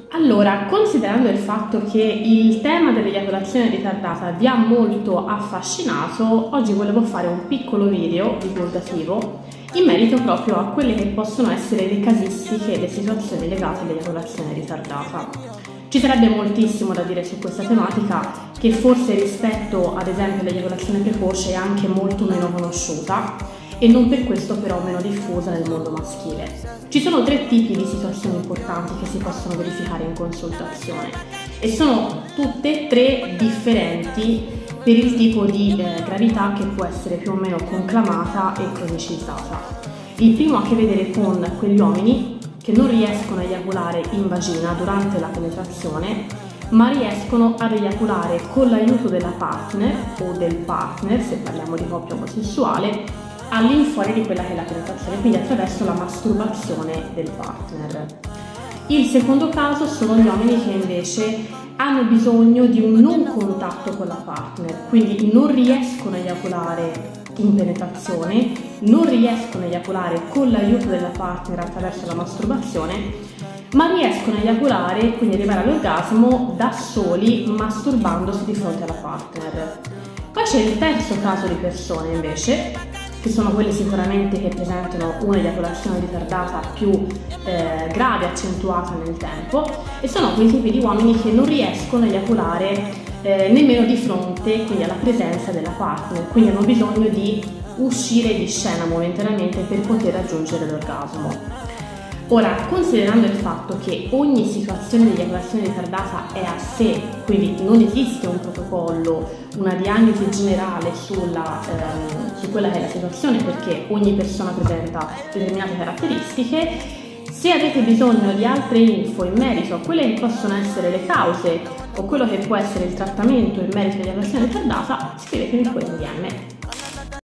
Allora, considerando il fatto che il tema dell'eiaculazione ritardata vi ha molto affascinato, oggi volevo fare un piccolo video divulgativo in merito proprio a quelle che possono essere le casistiche e le situazioni legate all'eiaculazione ritardata. Ci sarebbe moltissimo da dire su questa tematica, che forse rispetto ad esempio all'eiaculazione precoce è anche molto meno conosciuta e non per questo però meno diffusa nel mondo maschile. Ci sono 3 tipi di situazioni importanti che si possono verificare in consultazione e sono tutte e 3 differenti per il tipo di gravità che può essere più o meno conclamata e cronicizzata. Il primo ha a che vedere con quegli uomini che non riescono a eiaculare in vagina durante la penetrazione, ma riescono ad eiaculare con l'aiuto della partner o del partner, se parliamo di coppia omosessuale, all'infuori di quella che è la penetrazione, quindi attraverso la masturbazione del partner. Il secondo caso sono gli uomini che invece hanno bisogno di un non contatto con la partner, quindi non riescono a eiaculare in penetrazione, non riescono a eiaculare con l'aiuto della partner attraverso la masturbazione, ma riescono a eiaculare, quindi arrivare all'orgasmo da soli, masturbandosi di fronte alla partner. Poi c'è il terzo caso di persone invece, che sono quelle sicuramente che presentano un'eiaculazione ritardata più grave, accentuata nel tempo, e sono quei tipi di uomini che non riescono a eiaculare nemmeno di fronte, quindi alla presenza della partner, quindi hanno bisogno di uscire di scena momentaneamente per poter raggiungere l'orgasmo. Ora, considerando il fatto che ogni situazione di eiaculazione ritardata è a sé, quindi non esiste un protocollo, una diagnosi generale su quella che è la situazione, perché ogni persona presenta determinate caratteristiche, se avete bisogno di altre info in merito a quelle che possono essere le cause o quello che può essere il trattamento in merito all'eiaculazione ritardata, scrivetemi pure in DM.